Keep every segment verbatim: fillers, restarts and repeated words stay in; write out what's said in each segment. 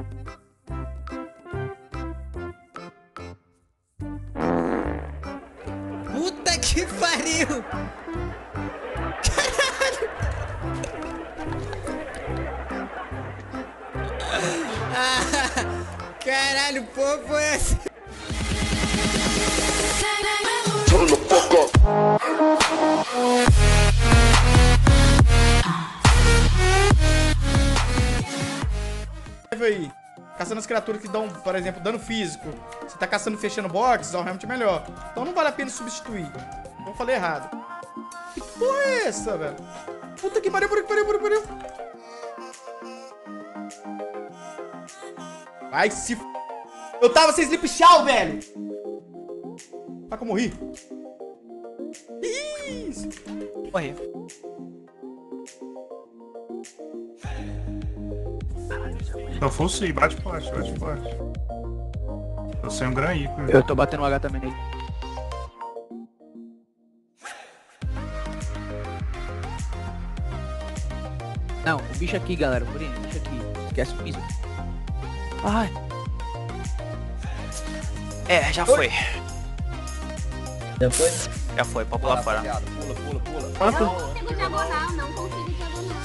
Puta que pariu! Caralho! Ah, caralho, pô, foi essa? Turn the fuck up. Aí, caçando as criaturas que dão, por exemplo, dano físico. Você tá caçando fechando box, é realmente melhor. Então não vale a pena substituir. Não falei errado. Que porra é essa, velho? Puta que pariu, pariu, pariu, pariu, pariu. Vai se f... Eu tava sem sleep show, velho. Tá que eu morri. Isso. Morri. Então fosse, bate forte, bate forte. Eu sei um granico. Eu tô batendo um H também nele. Não, o bicho aqui, galera, o Murilo, o bicho aqui. Esquece o piso. Ai. É, já foi. Já foi? Já foi, pode pular fora. Pula, pula, pula. Eu não consigo diagonal, não consigo diagonal.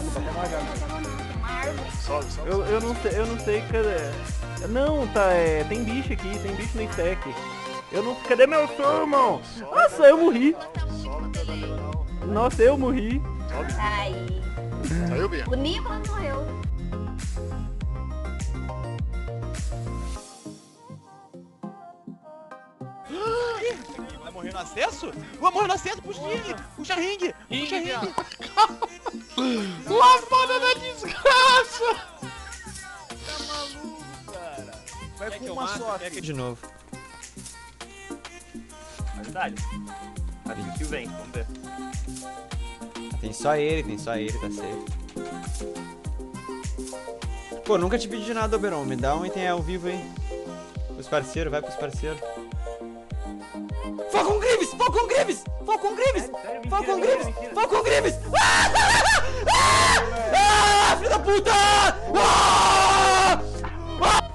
Sobe, sobe. Eu, eu não sei, eu não sei, cadê? Não, tá, é, tem bicho aqui, tem bicho no stack. Eu não, cadê meu irmão? Nossa, eu morri. Nossa, eu morri. Aí. Saiu, Bia? O Nicolas morreu. Vai morrer no acesso? Vai morrer no acesso, puxa ringue! Puxa ringue! Puxa ringue! Lavada da desgraça! Tá maluco, cara? Vai com uma só aqui de novo. Verdade. Acho que vem, vamos ver. Tem só ele, tem só ele, tá safe. Pô, nunca te pedi nada, Oberon. Me dá um item ao vivo aí. Pros parceiros, vai pros parceiros. Falcon Grievous! Falcon Grievous! Falcon Grievous! Falcon Grievous! Falcon Grievous! Ah! Ah! Ah! Filho da puta! Ah! Ah!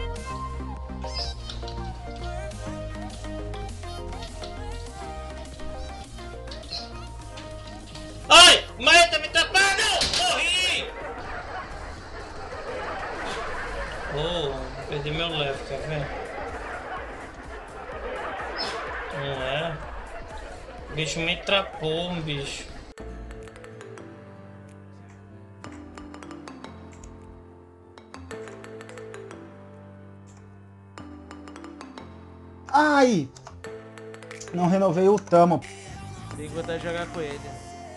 Ai! Mãe, tá me tapando! Morri! Oh, perdi meu level, tá vendo? Não é? O bicho me trapou, um bicho. Ai! Não renovei o tamo. Tem que voltar a jogar com ele.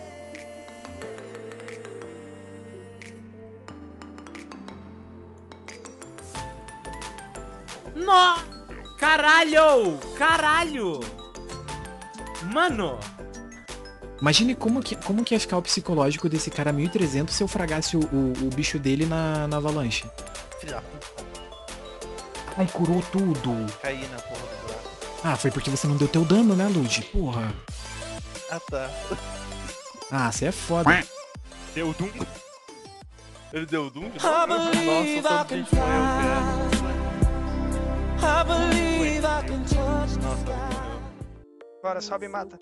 No! Caralho! Caralho! Mano! Imagine como que, como que ia ficar o psicológico desse cara mil e trezentos se eu fragasse o, o, o bicho dele na, na avalanche. Filha da puta. Ai, curou tudo. Caí na porra do buraco. Ah, foi porque você não deu teu dano, né, Lud? Porra. Ah, tá. Ah, você é foda. Deu Doom. Ele deu Doom? I believe I can fly. I believe I can touch the sky. Bora, sobe e mata.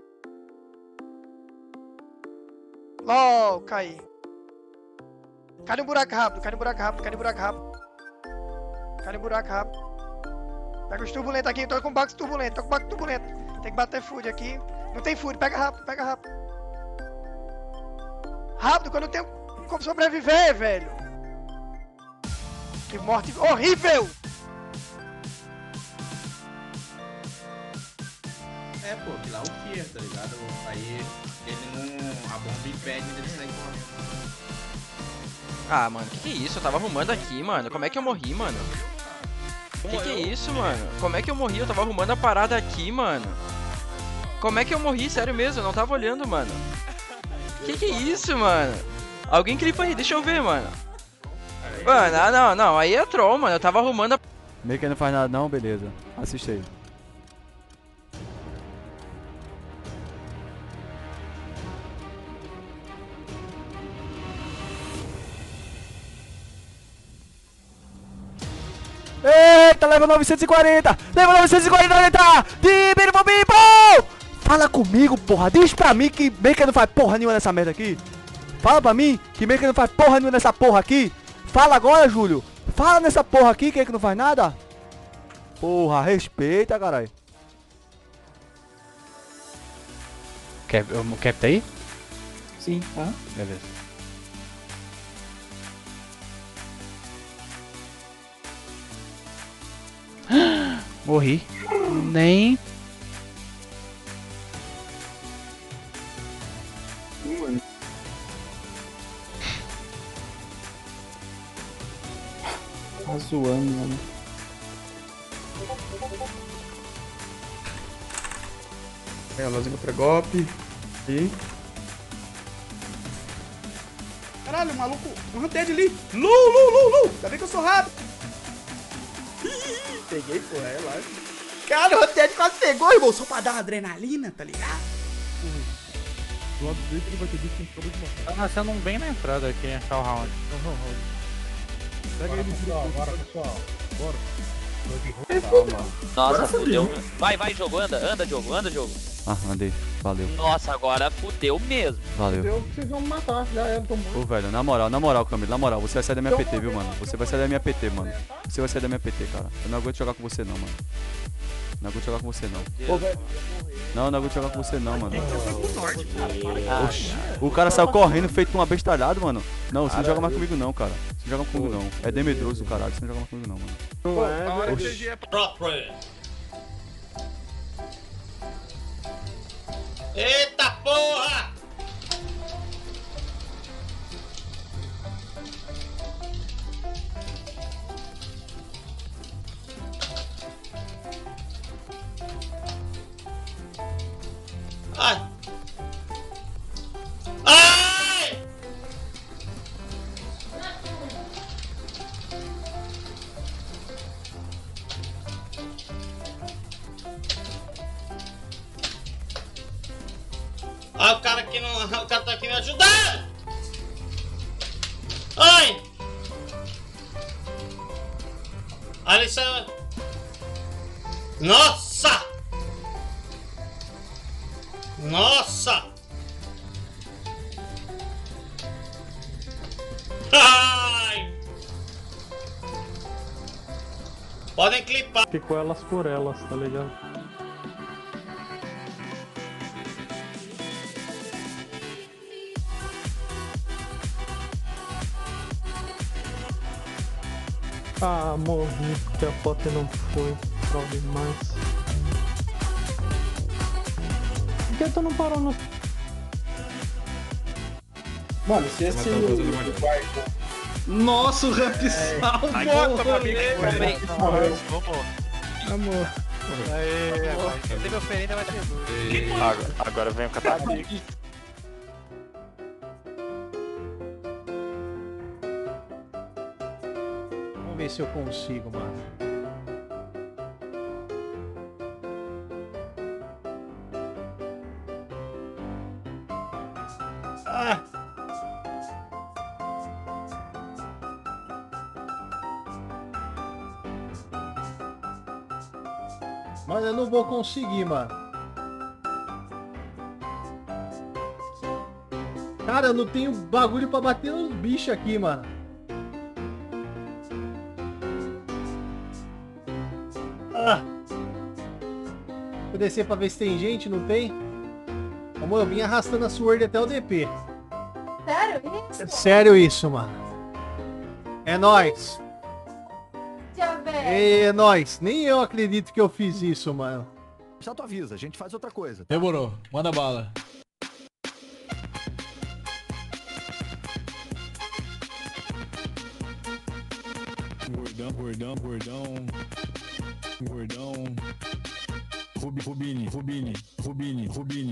LOL, caí. Cai no buraco rápido, cai no buraco rápido, cai no buraco rápido. Cai no buraco rápido. Pega os turbulentos aqui, eu tô com box turbulento, tô com box turbulento. Tem que bater food aqui. Não tem food, pega rápido, pega rápido. Rápido, que eu não tenho como sobreviver, velho. Que morte horrível! É, pô, que lá o que, tá ligado? Aí ele não. A bomba impede dele sair correndo. Ah, mano, que que é isso? Eu tava arrumando aqui, mano. Como é que eu morri, mano? Que que é isso, mano? Como é que eu morri? Eu tava arrumando a parada aqui, mano. Como é que eu morri? Sério mesmo, eu não tava olhando, mano. Que que é isso, mano? Alguém clipa aí, deixa eu ver, mano. Mano, ah, não, não, aí é troll, mano. Eu tava arrumando a... Meio que não faz nada não, beleza. Assiste aí. Eita, leva novecentos e quarenta! Leva novecentos e quarenta, eita! Bimbo, bimbo! Fala comigo, porra! Diz pra mim que Maker não faz porra nenhuma nessa merda aqui! Fala pra mim que Maker não faz porra nenhuma nessa porra aqui! Fala agora, Júlio! Fala nessa porra aqui, quem é que não faz nada? Porra, respeita, caralho! Cap, o Cap tá aí? Sim, tá. Beleza. Morri. Nem. Tá zoando, mano. É, a lozinha contra golpe. E... Caralho, o maluco. Um Hunted ali. Lu, lu, lu, lu. Ainda bem que eu sou rápido. Peguei, porra, é lá. Cara, o Hunted quase pegou, irmão. Só pra dar uma adrenalina, tá ligado? Do lado direito ele vai ter visto em todo de uma. Tá nascendo um bem na entrada aqui, hein? Tá o round. Pega ele agora, pessoal. Bora. Nossa, fudeu. Vai, vai, jogo, anda, anda, jogo, anda, jogo. Ah, andei. Valeu. Nossa, agora fudeu mesmo. Valeu. Vocês vão me matar, já era, tô morto. Ô, velho, na moral, na moral, Camilo, na moral, você vai sair da minha P T, viu, mano? Você vai sair da minha P T, mano. Você vai sair da minha P T, cara. Eu não aguento jogar com você, não, mano. Não aguento jogar com você, não. Ô, velho. Não, não aguento jogar com você, não, mano. Oxi. O cara saiu correndo, feito uma bestalhada, mano. Não, você não joga mais comigo, não, cara. Você não joga comigo, não. É demedroso do caralho, você não joga mais comigo, não, mano. Não é, Oxi. Eita porra! Ai! Ai! Ah, o cara aqui não. O cara tá aqui me ajudando! Ai! Olha isso aí. Nossa! Nossa! Ai! Podem clipar. Ficou elas por elas, tá ligado? Ah, morri porque a foto não foi. Prove mais. Por que tu não parou no... Mano, se esse... Nossa, o rap salvo! Bota pra mim, Amor. Aê, agora. Teve oferenda, vai ter luz. Agora, agora vem o catapulta. Vamos ver se eu consigo, mano. Ah! Mas eu não vou conseguir, mano. Cara, eu não tenho bagulho pra bater nos bichos aqui, mano. Ah! Vou descer pra ver se tem gente, não tem? Amor, eu vim arrastando a Sword até o D P. Sério isso? Sério isso, mano. É nóis. Tchau, velho. É nóis. Nem eu acredito que eu fiz isso, mano. Só tu avisa, a gente faz outra coisa. Demorou. Manda bala. Gordão, gordão, gordão. Gordão. Rubi, Rubini, Rubini, Rubini, Rubini.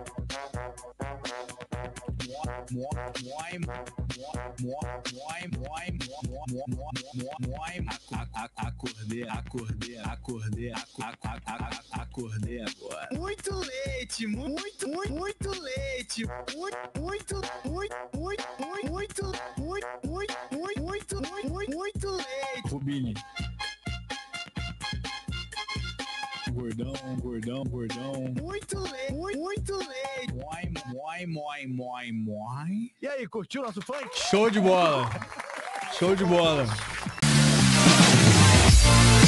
Acordei, acordei, acordei, acordei agora. Muito leite, muito, muito, muito leite. Muito, muito, muito, muito, muito, muito, muito, muito, muito, muito, muito leite. Rubini. gordão, gordão, gordão. Muito leite, muito, muito leite. Moi, moi, moi, moi, moi. E aí, curtiu nosso funk? Show de bola. Show de bola.